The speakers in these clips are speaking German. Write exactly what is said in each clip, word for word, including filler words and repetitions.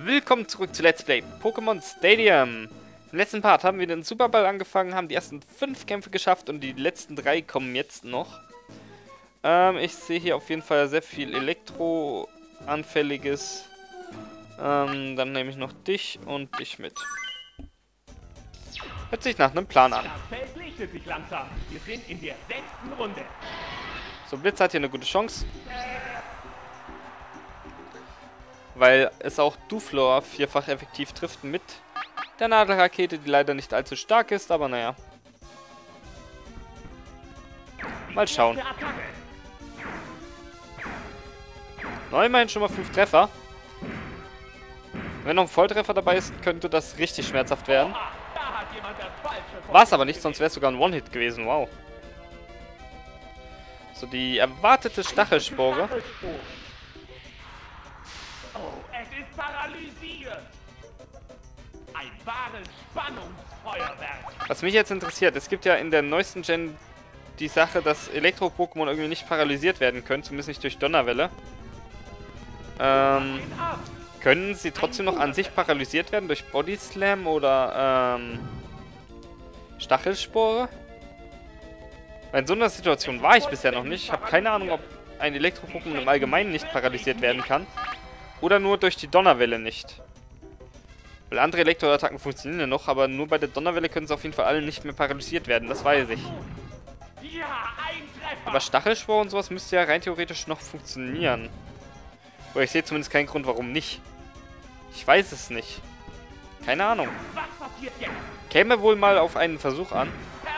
Willkommen zurück zu Let's Play Pokémon Stadium. Im letzten Part haben wir den Superball angefangen, haben die ersten fünf Kämpfe geschafft und die letzten drei kommen jetzt noch. Ähm, ich sehe hier auf jeden Fall sehr viel Elektro-anfälliges. Ähm, dann nehme ich noch dich und dich mit. Hört sich nach einem Plan an. Das Feld lichtet sich langsam. Wir sind in der sechsten Runde. So, Blitz hat hier eine gute Chance. Weil es auch Duflor vierfach effektiv trifft mit der Nadelrakete, die leider nicht allzu stark ist, aber naja. Mal schauen. Immerhin schon mal fünf Treffer. Wenn noch ein Volltreffer dabei ist, könnte das richtig schmerzhaft werden. War es aber nicht, sonst wäre es sogar ein One-Hit gewesen, wow. So, die erwartete Stachelspore. Oh, es ist paralysiert. Ein wahres Spannungsfeuerwerk. Was mich jetzt interessiert, es gibt ja in der neuesten Gen die Sache, dass Elektro-Pokémon irgendwie nicht paralysiert werden können, zumindest nicht durch Donnerwelle. Ähm, können sie trotzdem noch an sich paralysiert werden durch Body Slam oder ähm, Stachelspore? Weil in so einer Situation war ich bisher noch nicht. Ich habe keine Ahnung, ob ein Elektro-Pokémon im Allgemeinen nicht paralysiert werden kann. Oder nur durch die Donnerwelle nicht. Weil andere Elektroattacken funktionieren ja noch, aber nur bei der Donnerwelle können sie auf jeden Fall alle nicht mehr paralysiert werden, das weiß ich. Aber Stachelspore und sowas müsste ja rein theoretisch noch funktionieren. Aber ich sehe zumindest keinen Grund, warum nicht. Ich weiß es nicht. Keine Ahnung. Käme wohl mal auf einen Versuch an.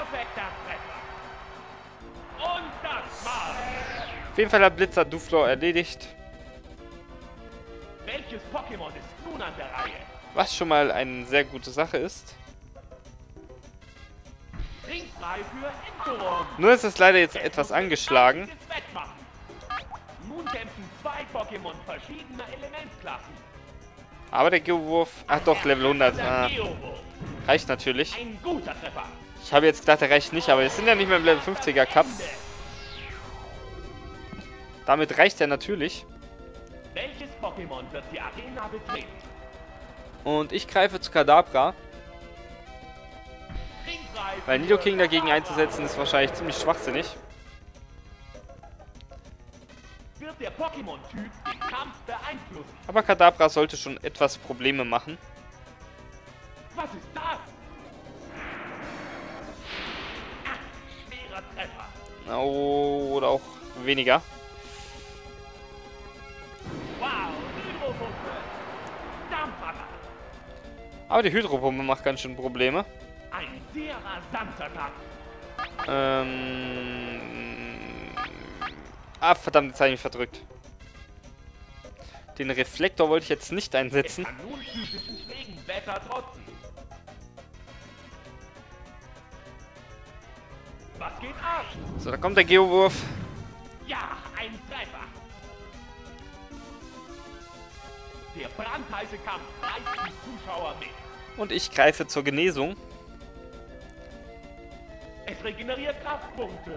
Auf jeden Fall hat Blitzer Duflor erledigt. Welches Pokémon ist nun an der Reihe? Was schon mal eine sehr gute Sache ist. Ringfrei für Entoron. Nur ist es leider jetzt etwas angeschlagen. Nun kämpfen zwei Pokémon verschiedener Elementklassen. Aber der Geowurf... Ach doch, Level hundert. Ah, reicht natürlich. Ein guter Treffer. Ich habe jetzt gedacht, der reicht nicht, aber wir sind ja nicht mehr im Level fünfziger Cup. Damit reicht er natürlich. Welches Pokémon wird die Arena betreten? Und ich greife zu Kadabra. Weil Nidoking dagegen einzusetzen ist wahrscheinlich ziemlich schwachsinnig. Wird der Pokémon-Typ den Kampf beeinflussen? Aber Kadabra sollte schon etwas Probleme machen. Was ist das? Ach, schwerer Treffer. Oh, oder auch weniger. Wow, Hydropumpe. Dampfattack. Aber die Hydropumpe macht ganz schön Probleme. Ein sehr rasanter Tag. Ähm... Ah, verdammt, jetzt habe ich mich verdrückt. Den Reflektor wollte ich jetzt nicht einsetzen. Es kann nun physischen Schlägen besser trotzen. Was geht ab? So, da kommt der Geowurf. Ja, ein Treffer. Der brandheiße Kampf reißt die Zuschauer mit. Und ich greife zur Genesung. Es regeneriert Kraftpunkte.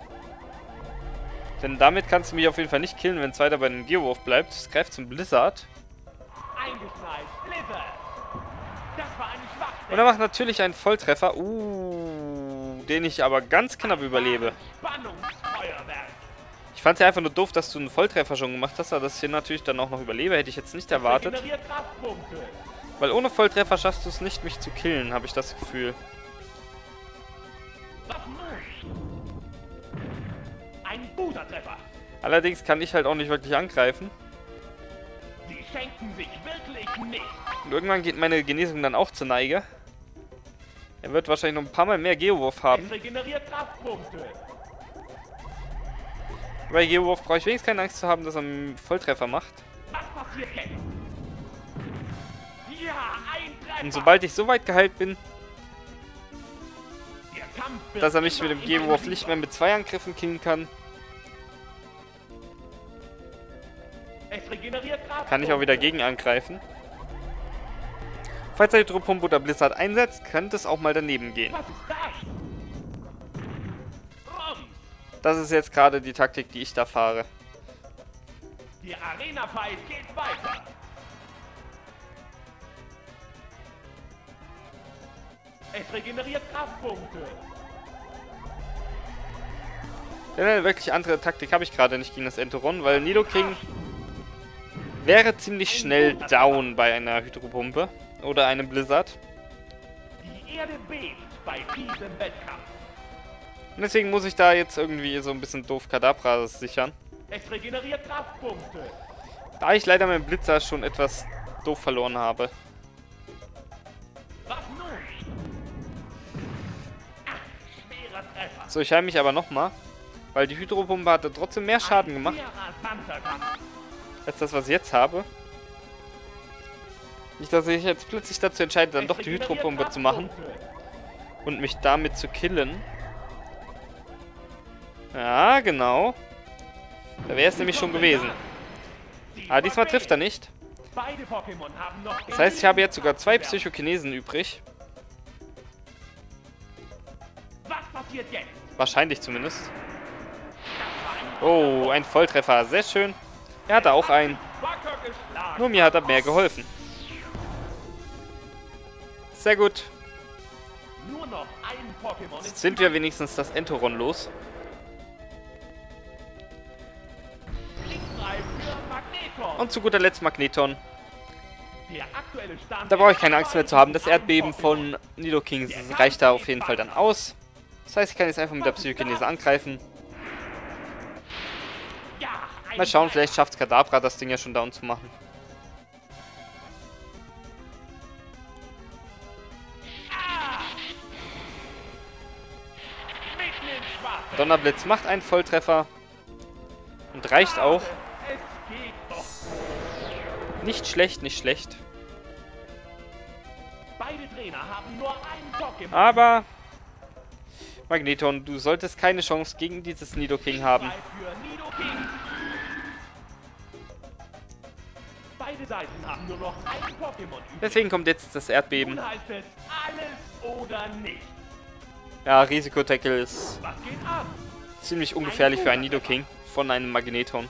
Denn damit kannst du mich auf jeden Fall nicht killen, wenn es weiter bei dem Geowurf bleibt. Es greift zum Blizzard. Eingeschneit. Blizzard. Das war eine Schwachstelle. Und er macht natürlich einen Volltreffer. Uh, den ich aber ganz knapp überlebe. Spannungsfeuerwerk. Ich fand es ja einfach nur doof, dass du einen Volltreffer schon gemacht hast, aber dass ich hier natürlich dann auch noch überlebe, hätte ich jetzt nicht erwartet. Regeneriert Kraftpunkte. Weil ohne Volltreffer schaffst du es nicht, mich zu killen, habe ich das Gefühl. Was nun? Ein guter Treffer. Allerdings kann ich halt auch nicht wirklich angreifen. Sie schenken sich wirklich nicht. Und irgendwann geht meine Genesung dann auch zur Neige. Er wird wahrscheinlich noch ein paar Mal mehr Geowurf haben. Es regeneriert Kraftpunkte. Bei Geowurf brauche ich wenigstens keine Angst zu haben, dass er einen Volltreffer macht. Was passiert jetzt? Ja, ein Treffer. Und sobald ich so weit geheilt bin, Der Kampf wird dass er mich immer mit dem Geowurf nicht intensiver. mehr mit zwei Angriffen killen kann, Es regeneriert Kraftpunkte. kann ich auch wieder gegen angreifen. Falls er die Hydropumpe oder Blizzard einsetzt, könnte es auch mal daneben gehen. Was ist das? Rums. Das ist jetzt gerade die Taktik, die ich da fahre. Der Arena-Fight geht weiter. Es regeneriert Kraftpunkte. Denn eine wirklich andere Taktik habe ich gerade nicht gegen das Entoron, weil Nidoking wäre ziemlich schnell down bei einer Hydropumpe oder einem Blizzard. Die Erde bebt bei diesem Wettkampf. Und deswegen muss ich da jetzt irgendwie so ein bisschen doof Kadabra sichern. Es regeneriert Kraftpunkte. Da ich leider meinen Blitzer schon etwas doof verloren habe. Was nun? Ach, schwerer Treffer. So, ich heile mich aber nochmal, weil die Hydropumpe hatte trotzdem mehr Schaden gemacht Ein sehr rasanter Kampf. als das, was ich jetzt habe. Nicht, dass ich jetzt plötzlich dazu entscheide, dann Es doch die regeneriert Hydropumpe zu machen Kraftpunkte. und mich damit zu killen. Ja, genau. Da wäre es nämlich schon gewesen. Aber diesmal trifft er nicht. Beide Pokémon haben noch Das heißt, ich habe jetzt sogar zwei Psychokinesen übrig. Was passiert jetzt? Wahrscheinlich zumindest. Das war ein Oh, ein Volltreffer. Sehr schön. Er hatte auch einen. wacker geschlagen. Nur mir hat er mehr geholfen. Sehr gut. Nur noch ein Pokémon ist Jetzt sind wir wenigstens das Entoron los. frei für Magneton. Und zu guter Letzt Magneton. Der aktuelle Stand Da brauche ich keine Angst mehr zu haben. Das Erdbeben von Nidoking reicht da auf jeden Fall dann aus. Das heißt, ich kann jetzt einfach mit der Psychokinese angreifen. Ja, ein Mal schauen, vielleicht schafft Kadabra das Ding ja schon down zu machen. mitten ins Schwarze. Donnerblitz macht einen Volltreffer. Und reicht auch. Es geht doch. Nicht schlecht, nicht schlecht. Beide Trainer haben nur ein Pokémon. Aber Magneton, du solltest keine Chance gegen dieses Nidoking haben. Frei für Nidoking. Beide Seiten haben nur noch ein Pokémon übrig. Deswegen kommt jetzt das Erdbeben. Nun heißt es alles oder nicht. Ja, Risikotackle ist Was geht ab? ziemlich ungefährlich für einen Nidoking von einem Magneton.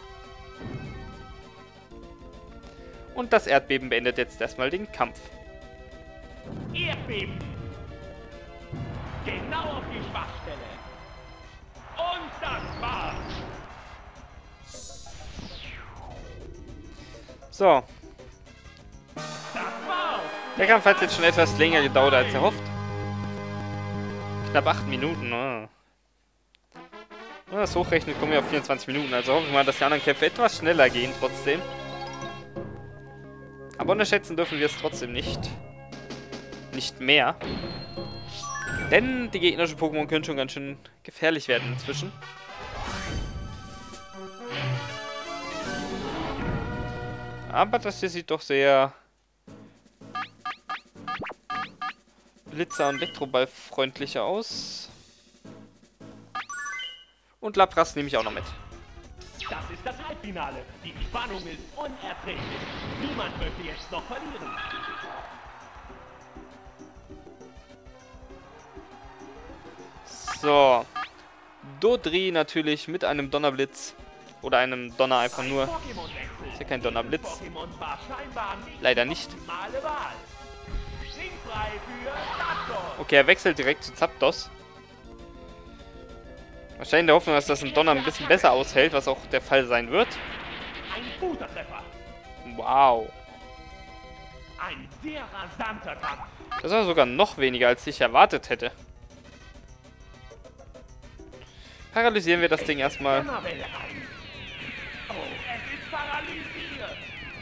Und das Erdbeben beendet jetzt erstmal den Kampf. Erdbeben. Genau auf die Schwachstelle. Und das war's. So, Das war's. der Kampf hat jetzt schon etwas länger gedauert als erhofft. Knapp acht Minuten. Ah. Wenn man das hochrechnet, kommen wir auf vierundzwanzig Minuten. Also hoffe ich mal, dass die anderen Kämpfe etwas schneller gehen trotzdem. Aber unterschätzen dürfen wir es trotzdem nicht. Nicht mehr. Denn die gegnerischen Pokémon können schon ganz schön gefährlich werden inzwischen. Aber das hier sieht doch sehr Blitzer- und Elektroball-freundlicher aus. Und Lapras nehme ich auch noch mit. Das ist das Halbfinale. Die Spannung ist unerträglich. Niemand möchte jetzt noch verlieren. So. Dodri natürlich mit einem Donnerblitz. Oder einem Donner einfach nur. Pokémon-Wechsel. Ist ja kein Donnerblitz. Pokémon war scheinbar nicht Leider nicht. die optimale Wahl. Siegfrei für Zapdos. Okay, er wechselt direkt zu Zapdos. Wahrscheinlich in der Hoffnung, dass das im Donner ein bisschen besser aushält, was auch der Fall sein wird. Ein guter Treffer. Wow. Ein sehr rasanter Kampf. Das war sogar noch weniger, als ich erwartet hätte. Paralysieren wir das Ding erstmal. Donnerwelle ein. Oh, es ist paralysiert.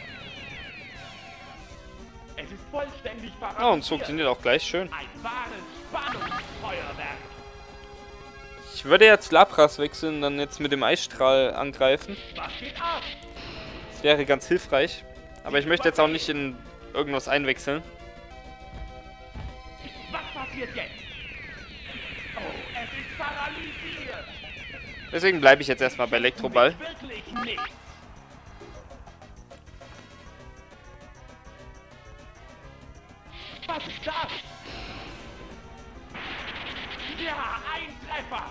Es ist vollständig paralysiert. Oh, und es funktioniert auch gleich schön. Ein wahres Spannungsfeuerwerk. Ich würde jetzt Lapras wechseln und dann jetzt mit dem Eisstrahl angreifen. Was geht ab? Das wäre ganz hilfreich. Aber ich möchte jetzt auch nicht in irgendwas einwechseln. Was passiert jetzt? Oh, es ist paralysiert. Deswegen bleibe ich jetzt erstmal bei Elektroball. Wirklich nicht. Was ist das? Ja, ein Treffer.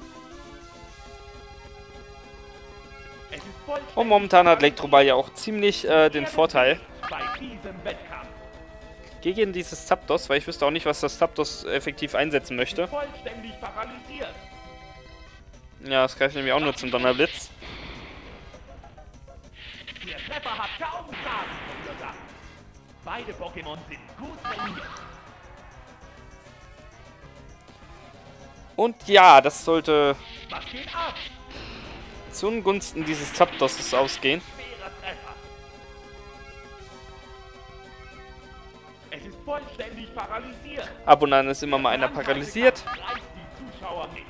Es ist vollständig Und momentan hat Elektroball ja auch ziemlich äh, den Vorteil. bei diesem Wettkampf. gegen dieses Zapdos, weil ich wüsste auch nicht, was das Zapdos effektiv einsetzen möchte. Vollständig paralysiert. Ja, das greift nämlich auch nur zum Donnerblitz. Der Treffer hat kaum Schaden verursacht. Beide Pokémon sind gut trainiert. Und ja, das sollte Was geht ab? zu Ungunsten dieses Zapdoses ausgehen. Schwerer Treffer. Es ist vollständig paralysiert. Ab und an ist immer mal einer paralysiert. Reißt die Zuschauer mit.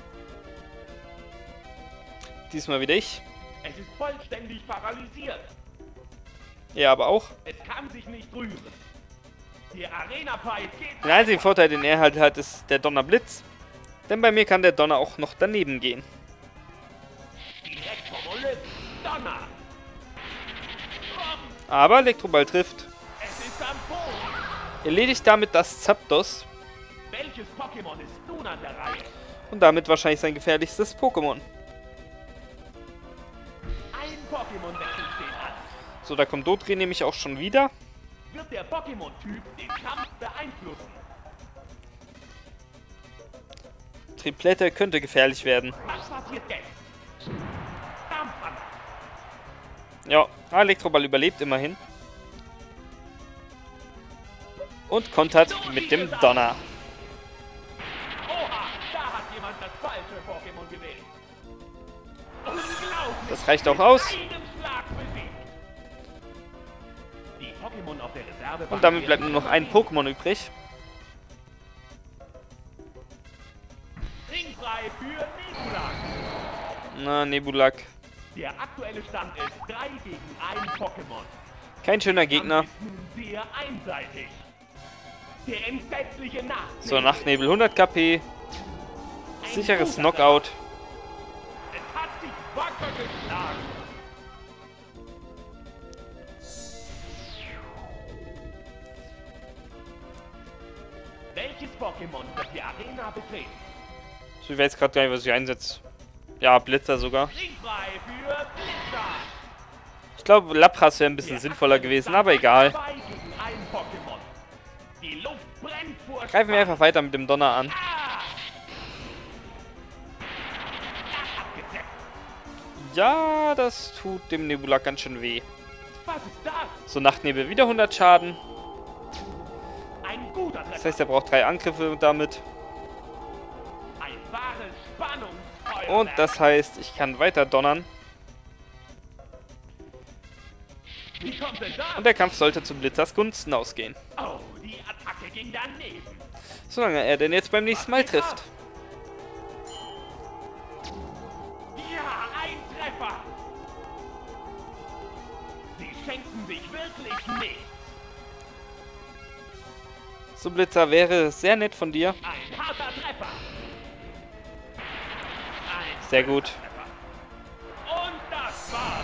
Diesmal wieder ich. Es ist vollständig paralysiert. Er aber auch. Es kann sich nicht rühren. Der Arena-Pipe geht Den einzigen Vorteil, den er halt hat, ist der Donnerblitz. Denn bei mir kann der Donner auch noch daneben gehen. direkt vom Olymp. Donner. Aber Elektroball trifft. Es ist am Boden. Erledigt damit das Zapdos. Welches Pokémon ist nun an der Reihe? Und damit wahrscheinlich sein gefährlichstes Pokémon. Ein Pokémon-Wechsel steht an. So, da kommt Dodri nämlich auch schon wieder. Wird der Pokémon-Typ den Kampf beeinflussen? Triplette könnte gefährlich werden. Was passiert jetzt? Dampfhammer. Ja, Elektroball überlebt immerhin. Und kontert mit dem Donner. Oha, da hat jemand das falsche Pokémon gewählt. Unglaublich. Das reicht auch aus. Mit einem Schlag besiegt. Die Pokémon auf der Reserve. Und damit bleibt nur noch ein Pokémon übrig. Ringfrei für Nebulak. Na, Nebulak. Der aktuelle Stand ist drei gegen ein Pokémon. Kein schöner Gegner. Ist nun sehr einseitig. Der entsetzliche Nachtnebel. So, Nachtnebel hundert KP. Ein Sicheres guter Knockout. Treffer. Es hat sich wacker geschlagen. Welches Pokémon wird die Arena betreten? So, ich weiß gerade gar nicht, was ich einsetze. Ja, Blitzer sogar. Ringfrei für Blitzer. Ich glaube, Lapras wäre ein bisschen sinnvoller gewesen, aber egal. Zwei gegen ein Pokémon. Die Luft brennt vor Greifen wir einfach weiter mit dem Donner an. Ah! Ah, abgezeckt. Ja, das tut dem Nebulak ganz schön weh. Was ist das? So, Nachtnebel wieder hundert Schaden. Ein guter Treffer. Das heißt, er braucht drei Angriffe damit. Ein wahres Spannungsfeuerwerk. Und das heißt, ich kann weiter donnern. Wie kommt denn das? Und der Kampf sollte zu Blitzers Gunsten ausgehen. Oh, die Attacke ging daneben. Solange er denn jetzt beim nächsten Mal trifft. Ja, ein Treffer. Sie schenken sich wirklich nichts. So, Blitzer, wäre sehr nett von dir. Ein harter Treffer. Ein Sehr gut. Treffer. Und das war's.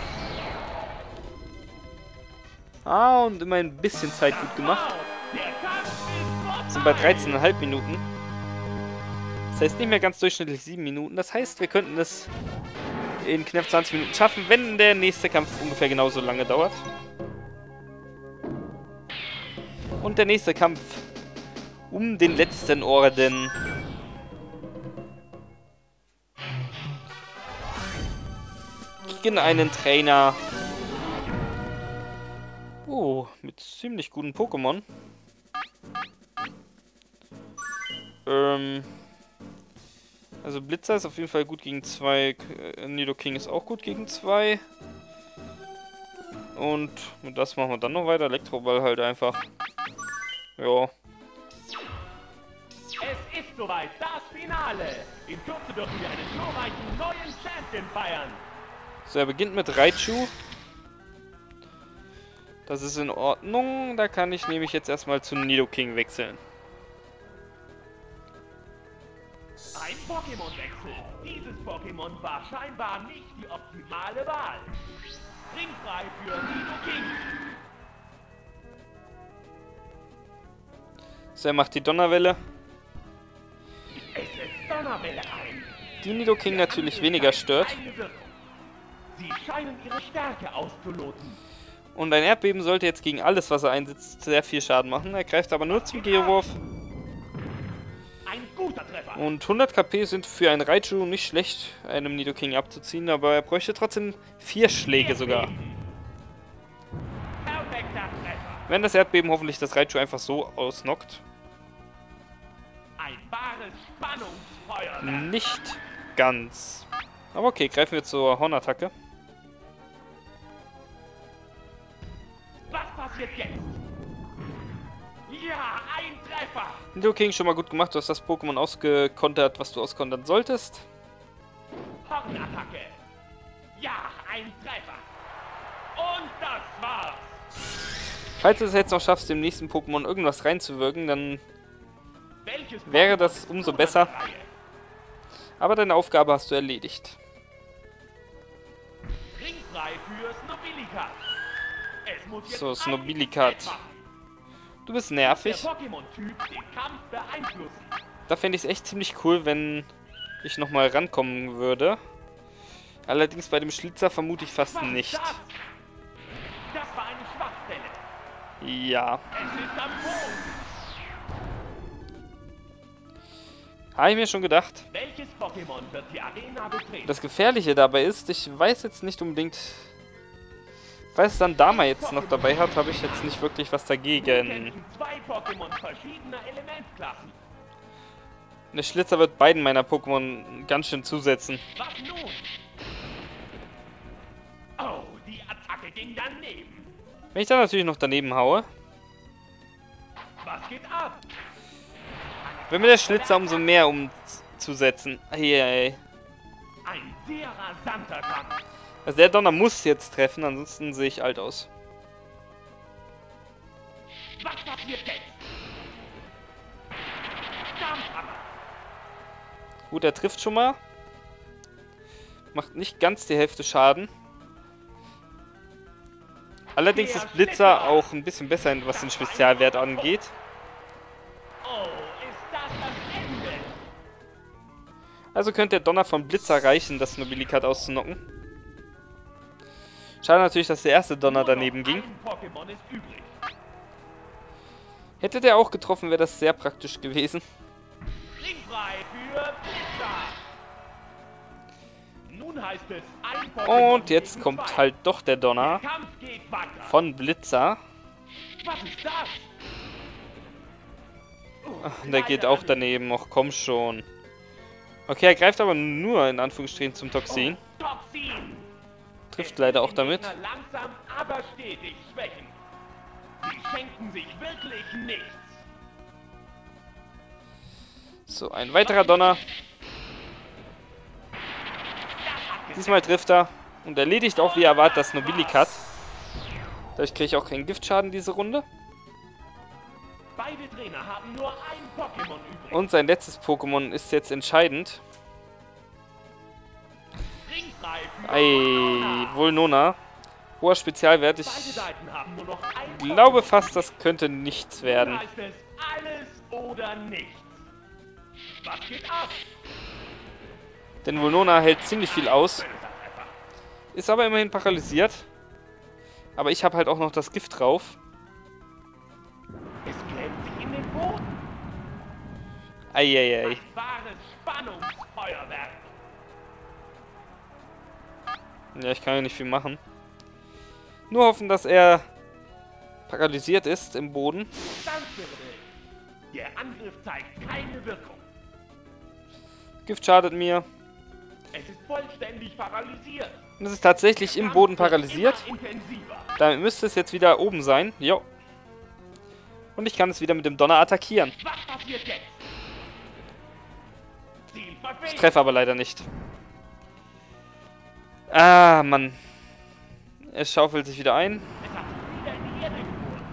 Ah, und immer ein bisschen Zeit gut gemacht. Der Kampf ist vorbei. Sind bei dreizehn Komma fünf Minuten. Das heißt nicht mehr ganz durchschnittlich sieben Minuten. Das heißt, wir könnten es in knapp zwanzig Minuten schaffen, wenn der nächste Kampf ungefähr genauso lange dauert. Und der nächste Kampf um den letzten Orden. Gegen einen Trainer. Oh, mit ziemlich guten Pokémon. Ähm. Also Blitzer ist auf jeden Fall gut gegen zwei. Äh, Nidoking ist auch gut gegen zwei. Und mit das machen wir dann noch weiter. Elektroball halt einfach. Ja. Es ist soweit, das Finale. In Kürze dürfen wir einen glorreichen neuen Champion feiern. So, er beginnt mit Raichu. Das ist in Ordnung. Da kann ich nämlich jetzt erstmal zu Nidoking wechseln. Ein Pokémon-Wechsel. Dieses Pokémon war scheinbar nicht die optimale Wahl. Ringfrei für Nidoking. So, er macht die Donnerwelle. Es setzt Donnerwelle ein. Die Nidoking natürlich weniger stört. Keine Wirkung. Sie scheinen ihre Stärke auszuloten. Und ein Erdbeben sollte jetzt gegen alles, was er einsetzt, sehr viel Schaden machen. Er greift aber nur zum Geowurf. Ein guter Treffer. Und hundert KP sind für einen Raichu nicht schlecht, einem Nidoking abzuziehen, aber er bräuchte trotzdem vier Schläge sogar. Perfekter Treffer. Wenn das Erdbeben hoffentlich das Raichu einfach so ausnockt. Ein wahres Spannungsfeuerwerk. Nicht ganz. Aber okay, greifen wir zur Hornattacke. Was passiert jetzt? Ja, ein Treffer. Nidoking, schon mal gut gemacht. Du hast das Pokémon ausgekontert, was du auskontern solltest. Hornattacke. Ja, ein Treffer. Und das war's. Falls du es jetzt noch schaffst, dem nächsten Pokémon irgendwas reinzuwirken, dann Welches wäre Pokémon das ist umso gut besser. an der Reihe? Aber deine Aufgabe hast du erledigt. Ringfrei für Snobilikat. Es muss jetzt So, einiges Snobilikat. machen. Du bist Der nervig. Pokémon-Typ den Kampf beeinflussen. Da fände ich es echt ziemlich cool, wenn ich nochmal rankommen würde. Allerdings bei dem Schlitzer vermute ich fast Was ist nicht. das? Das war eine Schwachstelle. Ja. Es ist am Boden. Habe ich mir schon gedacht. Welches Pokémon wird die Arena betreten? Das Gefährliche dabei ist, ich weiß jetzt nicht unbedingt... Falls dann Dama jetzt noch dabei hat, habe ich jetzt nicht wirklich was Wir dagegen. kämpfen zwei Pokémon verschiedener Elementklassen. Der Schlitzer wird beiden meiner Pokémon ganz schön zusetzen. Was nun? Oh, die Attacke ging daneben. Wenn ich dann natürlich noch daneben haue, Was geht ab? wird mir der Schlitzer umso mehr umzusetzen. Hey, Ein sehr rasanter Kampf. also der Donner muss jetzt treffen, ansonsten sehe ich alt aus. Was passiert jetzt? Dampfhammer. Gut, er trifft schon mal. Macht nicht ganz die Hälfte Schaden. Allerdings ist Blitzer auch ein bisschen besser, was den Spezialwert angeht. Oh, ist das das Ende? Also könnte der Donner von Blitzer reichen, das Nobilikat auszunocken. Schade natürlich, dass der erste Donner Nur noch daneben ging. ein Pokémon ist übrig. Hätte der auch getroffen, wäre das sehr praktisch gewesen. Ringfrei für Blitzer. Nun heißt es ein Pokémon Und jetzt gegen kommt zwei. halt doch der Donner Der Kampf geht weiter. von Blitzer. Was ist das? Oh, Ach, der geht auch daneben. Och, komm schon. Okay, er greift aber nur in Anführungsstrichen zum Toxin. Oh, Toxin. Trifft Es leider wird auch den damit. Gegner langsam, aber stetig schwächen. Sie schenken sich wirklich nichts. So, ein weiterer Donner. Diesmal trifft er und erledigt auch wie erwartet das Nobilikat. Dadurch kriege ich auch keinen Giftschaden diese Runde. Beide Trainer haben nur ein Pokémon übrig. Und sein letztes Pokémon ist jetzt entscheidend. Ringfrei für Ei, Volnona. Volnona. Hoher Spezialwert. Ich Beide Seiten haben nur noch ein glaube Pokémon fast, übrig. das könnte nichts Nun werden. heißt es alles oder nichts. Was geht ab? Denn Volnona hält ziemlich viel aus. Böser Treffer. Ist aber immerhin paralysiert. Aber ich habe halt auch noch das Gift drauf. Es klemmt sich in den Boden. Eieiei. Ein wahres Spannungsfeuerwerk. Ja, ich kann ja nicht viel machen. Nur hoffen, dass er paralysiert ist im Boden. Dankbürde. Der Angriff zeigt keine Wirkung. Gift schadet mir. Es ist vollständig paralysiert. Und es ist tatsächlich im Boden paralysiert. Immer intensiver. Damit müsste es jetzt wieder oben sein. Jo. Und ich kann es wieder mit dem Donner attackieren. Was passiert jetzt? Ziel Ich verfehlt. treffe aber leider nicht. Ah, Mann. Es schaufelt sich wieder ein. Es hat sich wieder in die Erde geboren.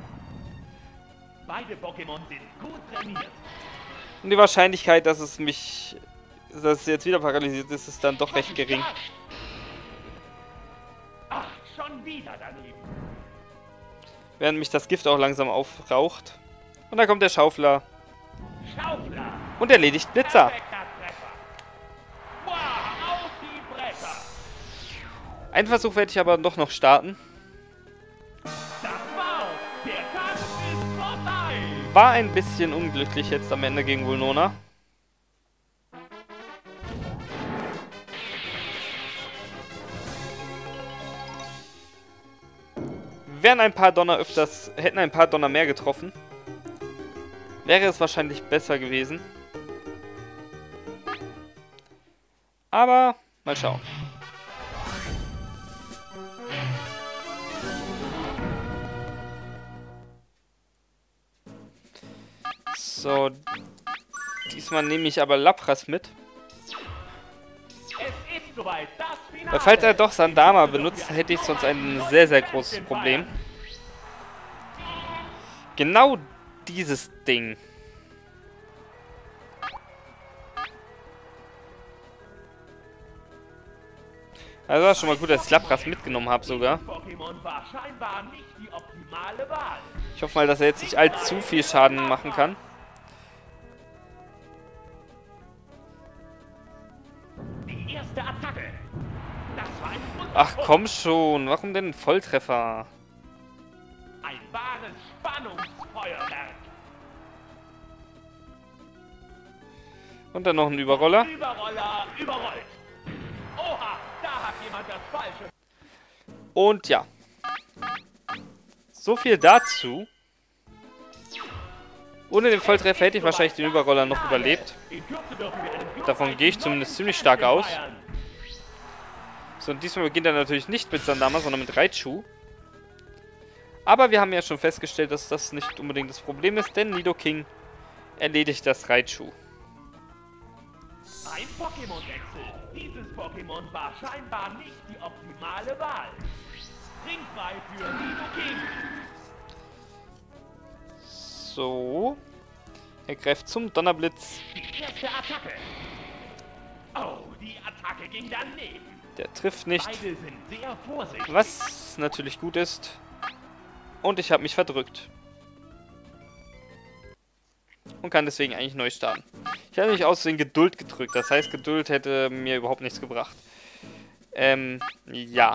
Beide Pokémon sind gut trainiert. Und die Wahrscheinlichkeit, dass es mich... dass es jetzt wieder paralysiert ist, ist dann doch recht Was ist gering. das? Ach, schon wieder daneben. Während mich das Gift auch langsam aufraucht. Und da kommt der Schaufler Schaufler. und erledigt Blitzer. Perfekter Treffer. Wow, auf die Bretter. Einen Versuch werde ich aber doch noch starten. War ein bisschen unglücklich jetzt am Ende gegen Vulnona. Wären ein paar Donner öfters, hätten ein paar Donner mehr getroffen, wäre es wahrscheinlich besser gewesen. Aber mal schauen. So, diesmal nehme ich aber Lapras mit. Weil falls er doch Sandama benutzt, hätte ich sonst ein sehr, sehr großes Problem. Genau dieses Ding. Also war schon mal gut, dass ich Lapras mitgenommen habe sogar. Ich hoffe mal, dass er jetzt nicht allzu viel Schaden machen kann. Ach komm schon, warum denn ein Volltreffer? Ein wahres Spannungsfeuerwerk. Und dann noch ein Überroller. Überroller überrollt. Oha, da hat jemand das Falsche. Und ja. So viel dazu. Ohne den Volltreffer hätte ich wahrscheinlich den Überroller noch überlebt. Davon gehe ich zumindest ziemlich stark aus. So, und diesmal beginnt er natürlich nicht mit Sandama, sondern mit Raichu. Aber wir haben ja schon festgestellt, dass das nicht unbedingt das Problem ist, denn Nidoking erledigt das Raichu. Ein Pokémon-Wechsel. Dieses Pokémon war scheinbar nicht die optimale Wahl. Trinkfrei für Nidoking. So. Er greift zum Donnerblitz. Die erste Attacke. Oh, die Attacke ging daneben. Der trifft nicht. Beide sind sehr vorsichtig. Was natürlich gut ist. Und ich habe mich verdrückt. Und kann deswegen eigentlich neu starten. Ich habe mich aus Versehen Geduld gedrückt. Das heißt, Geduld hätte mir überhaupt nichts gebracht. Ähm, ja.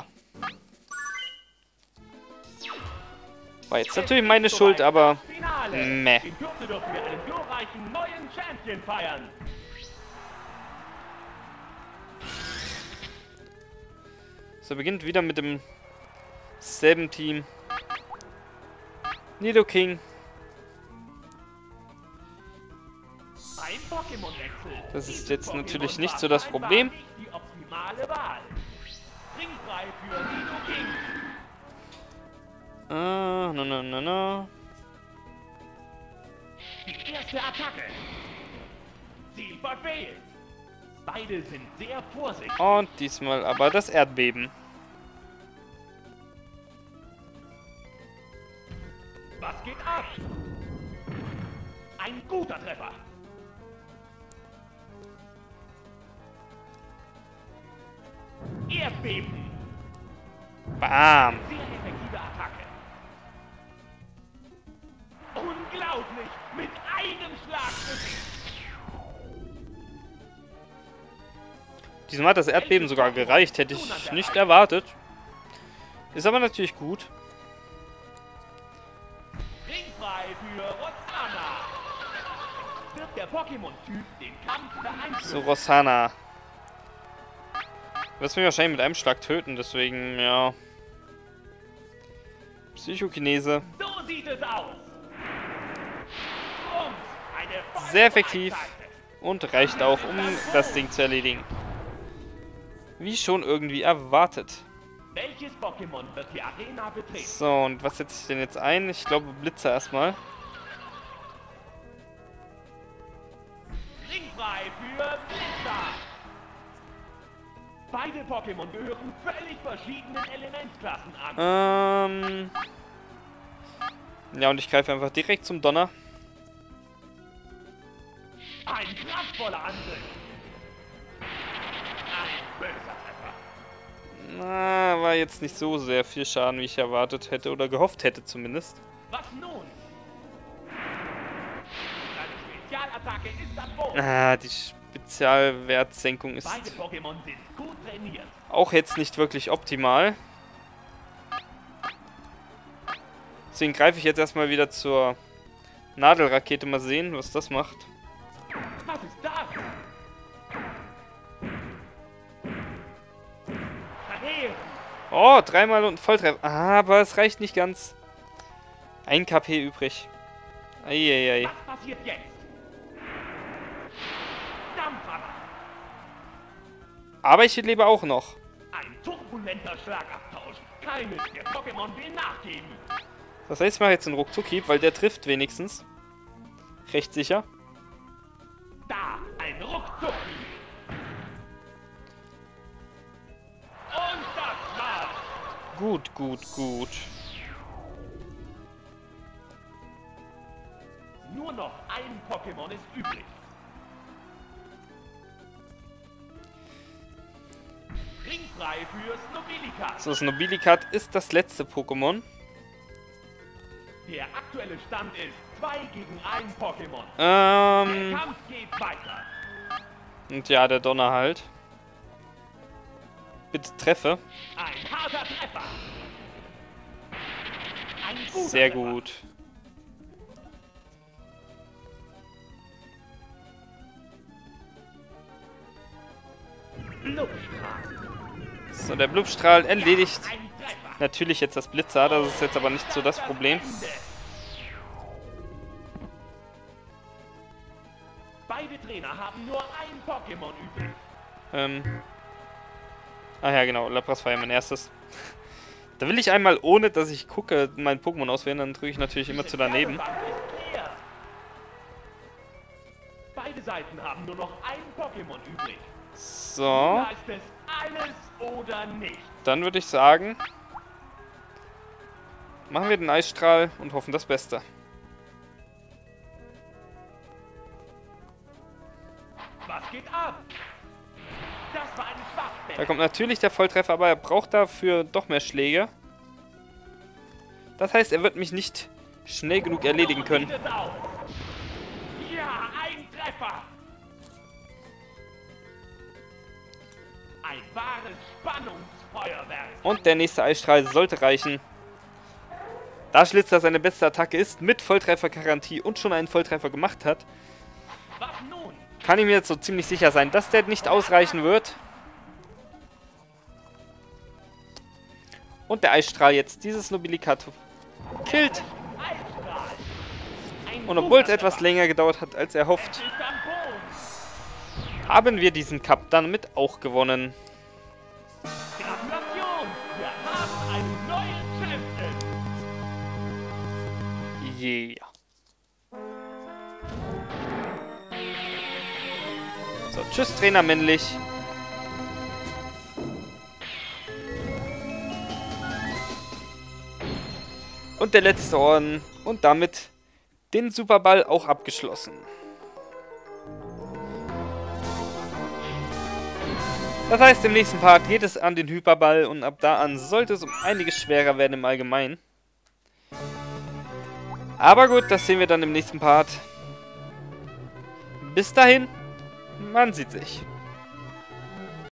War jetzt natürlich meine Schuld, aber meh. In Kürze dürfen wir einen glorreichen neuen Champion feiern. So, beginnt wieder mit dem selben Team. Nidoking. Ein Pokémon-Wechsel. Das ist Dieses jetzt Pokémon natürlich nicht war so das scheinbar Problem. nicht die optimale Wahl. Trinkfrei für Nidoking. Ah, na, na, na, na. Die erste Attacke. Ziel verfehlt. Beide sind sehr vorsichtig. Und diesmal aber das Erdbeben. Was geht ab? Ein guter Treffer. Erdbeben. Bam. Sehr effektive Attacke. Unglaublich. Mit einem Schlag. Diesmal hat das Erdbeben sogar gereicht. Hätte ich nicht erwartet. Ist aber natürlich gut. Ringfrei für Roxana. Wird der Pokémon-Typ den Kampf beeinflussen? So, Roxana. Du wirst mich wahrscheinlich mit einem Schlag töten, deswegen, ja. Psychokinese. So sieht es aus. Und eine Sehr effektiv. Und reicht auch, um das Ding zu erledigen. Wie schon irgendwie erwartet. Welches Pokémon wird die Arena betreten? So, und was setze ich denn jetzt ein? Ich glaube, Blitzer erstmal. Ringfrei für Blitzer. Beide Pokémon gehören völlig verschiedenen Elementklassen an. Ähm. Ja, und ich greife einfach direkt zum Donner. Ein kraftvoller Angriff. Ein böser Treffer. Na, war jetzt nicht so sehr viel Schaden, wie ich erwartet hätte oder gehofft hätte zumindest. Was nun? Seine Spezialattacke ist am Boden. Ah, die Spezialwertsenkung ist Beide Pokémon sind gut trainiert. auch jetzt nicht wirklich optimal. Deswegen greife ich jetzt erstmal wieder zur Nadelrakete mal sehen, was das macht. Was ist das? Verheerend. Oh, dreimal und Volltreffer. Aber es reicht nicht ganz. Ein K P übrig. Eieiei. Was passiert jetzt? Dampfhammer. Aber ich lebe auch noch. Ein turbulenter Schlagabtausch. Keines der Pokémon will nachgeben. Das heißt, ich mache jetzt einen Ruckzuck-Hieb, weil der trifft wenigstens. Recht sicher. Da, ein Ruckzuck. Und das war's. Gut, gut, gut. Nur noch ein Pokémon ist übrig. Ringfrei für Snobilikat. So, Snobilikat ist das letzte Pokémon. Der aktuelle Stand ist zwei gegen ein Pokémon. Ähm... Der Kampf geht weiter. Und ja, der Donner halt. Bitte treffe. Ein harter Treffer. Ein guter Sehr Treffer. gut. Blubstrahl. So, der Blubstrahl erledigt Ja, ein Treffer. natürlich jetzt das Blitzer. Das ist jetzt aber nicht so das Problem. Ende. Beide Trainer haben nur ein Pokémon übrig. Ähm... Ah ja, genau. Lapras war ja mein erstes. Da will ich einmal, ohne dass ich gucke, mein Pokémon auswählen. Dann drücke ich natürlich immer zu daneben. Bank ist leer. Beide Seiten haben nur noch ein Pokémon übrig. So, Da ist es alles oder nicht. dann würde ich sagen, machen wir den Eisstrahl und hoffen das Beste. Was geht ab? Das war ein Schwachstelle. Da kommt natürlich der Volltreffer, aber er braucht dafür doch mehr Schläge. Das heißt, er wird mich nicht schnell genug erledigen können. So sieht es aus. Ja, ein Treffer. Ein wahres Spannungsfeuerwerk. Und der nächste Eisstrahl sollte reichen. Da Schlitzer seine beste Attacke ist, mit Volltreffer-Garantie und schon einen Volltreffer gemacht hat, Was nun? kann ich mir jetzt so ziemlich sicher sein, dass der nicht ausreichen wird. Und der Eisstrahl jetzt dieses Nobilikat killt. Eisstrahl. Ein Und obwohl es guter etwas Treffer. länger gedauert hat, als erhofft, Es ist am Boden. haben wir diesen Cup damit auch gewonnen. Gratulation. Wir haben einen neuen Champion. Yeah. So, tschüss Trainer männlich. Und der letzte Orden. Und damit den Superball auch abgeschlossen. Das heißt, im nächsten Part geht es an den Hyperball und ab da an sollte es um einiges schwerer werden im Allgemeinen. Aber gut, das sehen wir dann im nächsten Part. Bis dahin, man sieht sich.